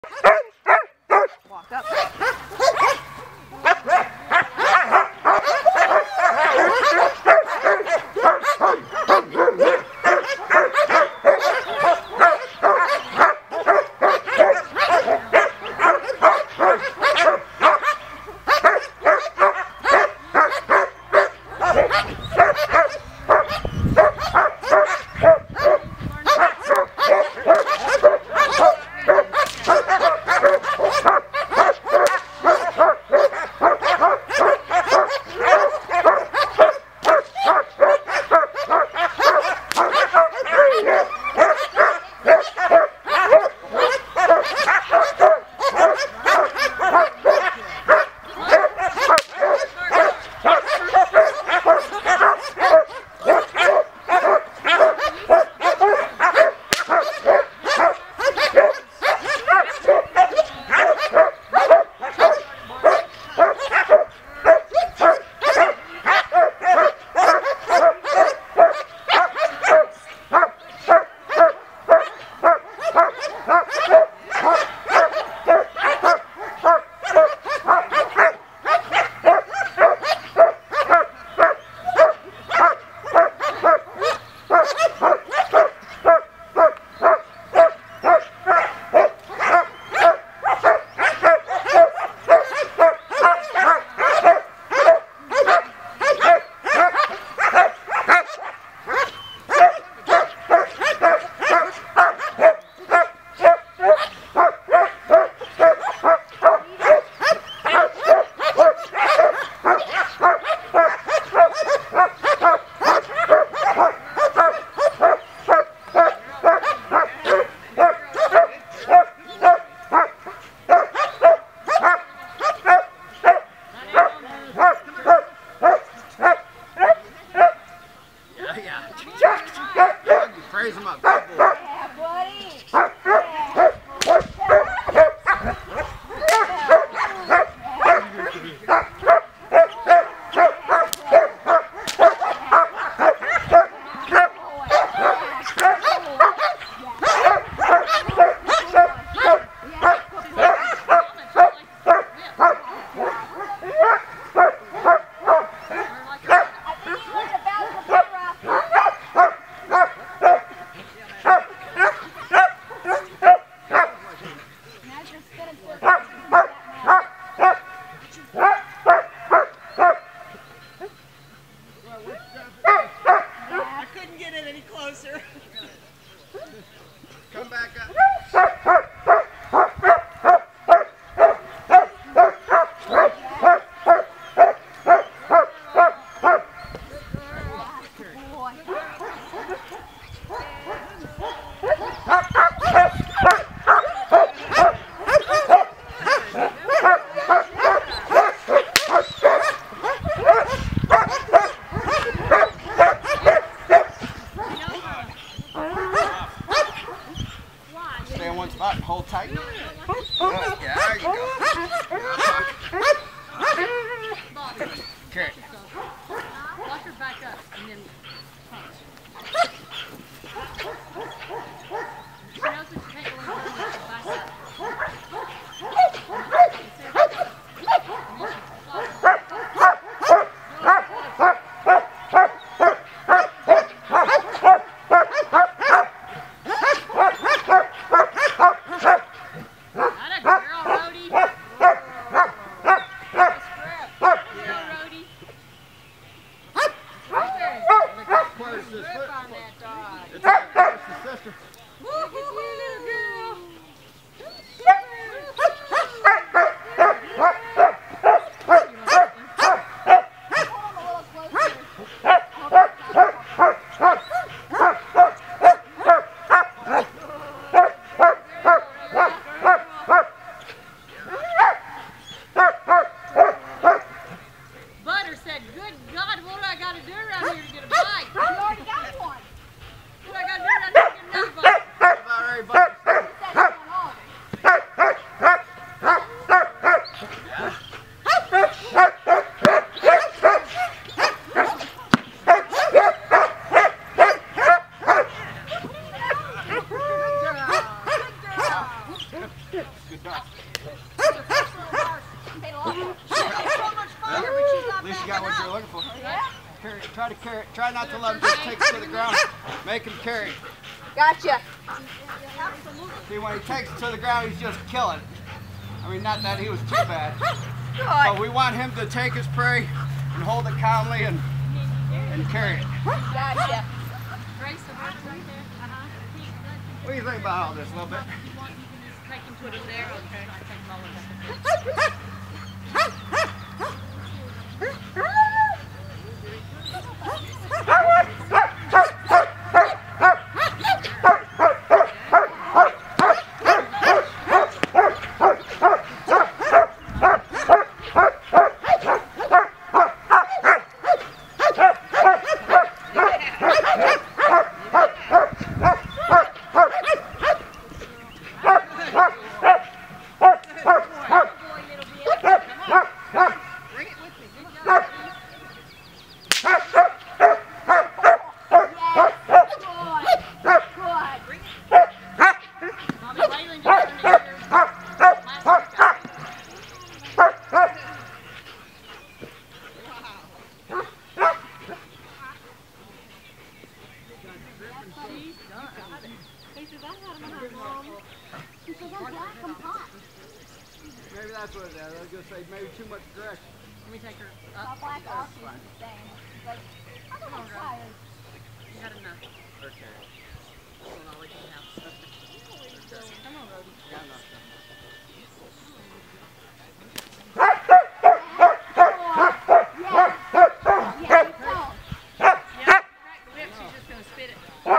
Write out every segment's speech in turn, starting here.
Walk up. Raise him up. Good boy. Yeah, buddy. I couldn't get it any closer. Come back up. Stay in one spot and hold tight. Yeah, there you go. Okay. Walk her back up and then punch. She knows what you take a little bit of back up. done. At least you got what you're looking for. Carry it. Try to carry it. Try not to let him just take it to the ground. Make him carry it. Gotcha. See, when he takes it to the ground, he's just killing it. I mean, not that he was too bad. But we want him to take his prey and hold it calmly and carry it. Gotcha. What do you think about all this a little bit? Put him there, okay. Maybe that's what it is. I was going to say maybe too much direction. Let me take her My up. black ox is the same. But I don't know tired. You got enough. Okay. Hold on, wait till the house. Come on, Rhodey. Yeah, enough. She's just going to spit it.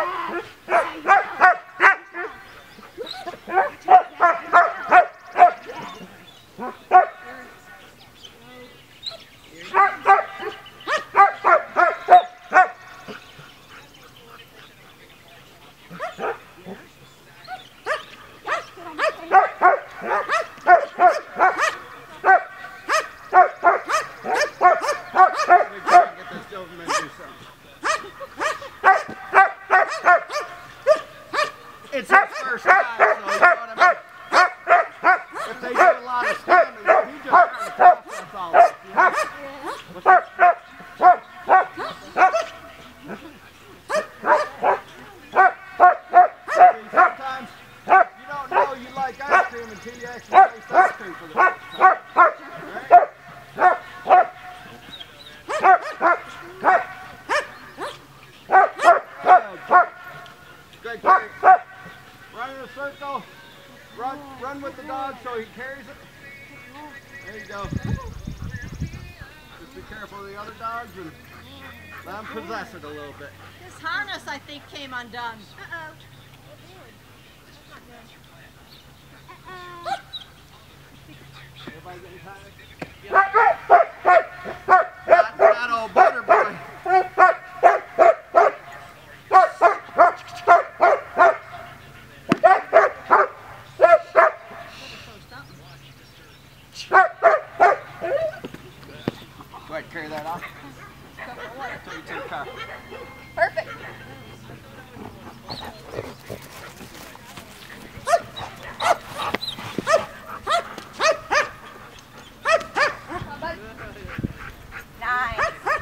It's his first time, so you know what I mean? If they do a lot of standing, he just trying to talk, that's all. Sometimes you don't know you like ice cream until you actually taste ice cream for the first time. Good carry. Run in a circle. Run with the dog so he carries it. There you go. Just be careful of the other dogs and let them possess it a little bit. His harness, I think, came undone. Everybody getting tired? That old butter boy. Go ahead, carry that off. Take it to the car. Perfect. Nice.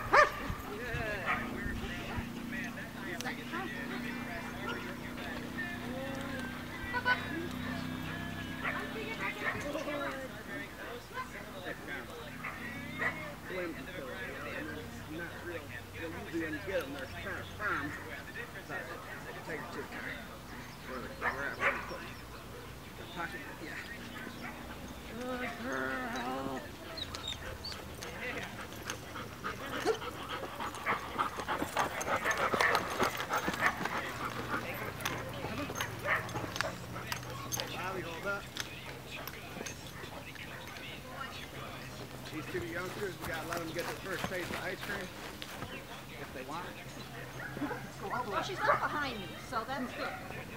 Usually when you get them, they're kind of firm. So, take it to the car. Where we're at, where we put them. The pocket, yeah. Good girl. Bobby, hold up. These two youngsters, we gotta let them get their first taste of ice cream. If they want it. Well, she's not behind me, so that's good.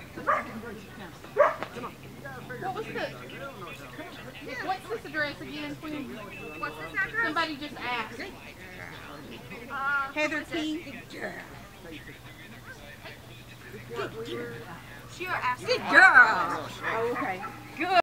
What was the... What's this address again, Quinn? What's this address? Somebody just asked. Heather King. She asked. Good girl. Oh, okay.